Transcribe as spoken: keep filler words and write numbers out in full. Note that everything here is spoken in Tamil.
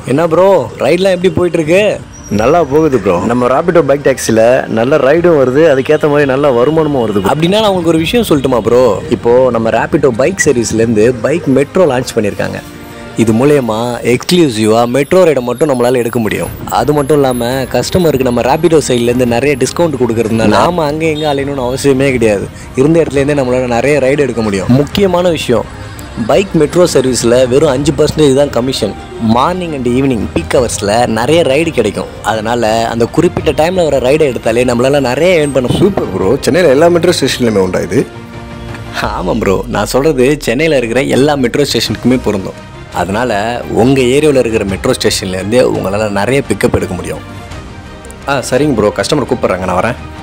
என்ன ப்ரோ ரைட்லாம் எப்படி போயிட்டுருக்கு? நல்லா போகுது ப்ரோ. நம்ம ராபிடோ பைக் டாக்ஸியில் நல்ல ரைடும் வருது, அதுக்கேற்ற மாதிரி நல்ல வருமானமும் வருது. அப்படின்னா நான் உங்களுக்கு ஒரு விஷயம் சொல்லட்டுமா ப்ரோ? இப்போது நம்ம ராபிடோ பைக் சர்வீஸ்லேருந்து பைக் மெட்ரோ லான்ச் பண்ணியிருக்காங்க. இது மூலயமா எக்ஸ்க்ளூசிவாக மெட்ரோ ரைடை மட்டும் நம்மளால் எடுக்க முடியும். அது மட்டும் இல்லாமல் கஸ்டமருக்கு நம்ம ராபிடோ சைட்லேருந்து நிறைய டிஸ்கவுண்ட் கொடுக்குறதுனால நாம் அங்கே எங்கே அலையணும்னு அவசியமே கிடையாது. இருந்த இடத்துலேருந்தே நம்மளால் நிறைய ரைடு எடுக்க முடியும். முக்கியமான விஷயம், பைக் மெட்ரோ சர்வீஸில் வெறும் அஞ்சு பர்சன்டேஜ் தான் கமிஷன். மார்னிங் அண்ட் ஈவினிங் பீக் ஹவர்ஸில் நிறைய ரைடு கிடைக்கும். அதனால் அந்த குறிப்பிட்ட டைமில் வர ரைடை எடுத்தாலே நம்மளால் நிறைய ஏர்ன் பண்ண. Super bro. சென்னையில் எல்லா மெட்ரோ ஸ்டேஷன்லையுமே உண்டா இது? ஆமாம் ப்ரோ, நான் சொல்கிறது சென்னையில் இருக்கிற எல்லா மெட்ரோ ஸ்டேஷனுக்குமே பொருந்தும். அதனால் உங்கள் ஏரியாவில் இருக்கிற மெட்ரோ ஸ்டேஷன்லேருந்தே உங்களால் நிறைய பிக்கப் எடுக்க முடியும். ஆ சரிங்க ப்ரோ, கஸ்டமர் கூப்பிட்றாங்க, நான் வரேன்.